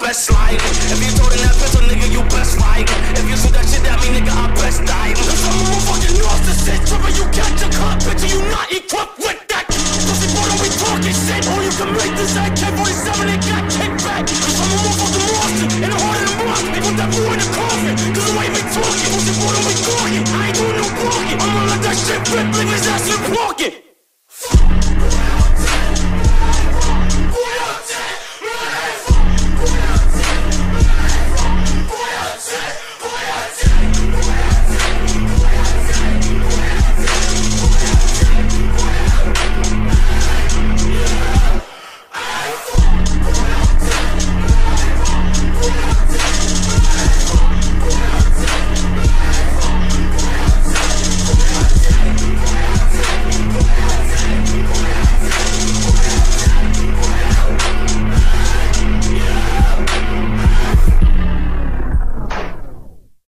best slide. If you told in that pistol, nigga, you best fight. If you shoot that shit at me, nigga, I best die. Cause I'm a motherfucking narcissist. Trouble you catch a cop, bitch, you not equipped with that. Pussy boy, don't be talking shit. All you can make this act